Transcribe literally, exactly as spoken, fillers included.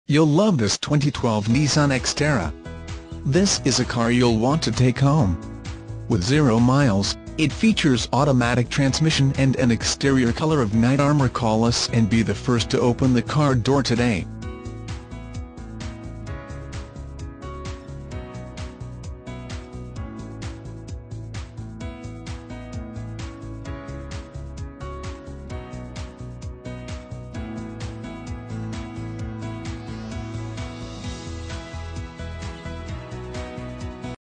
You'll love this twenty twelve Nissan Xterra. This is a car you'll want to take home. With zero miles, it features automatic transmission and an exterior color of night armor. Call us and be the first to open the car door today.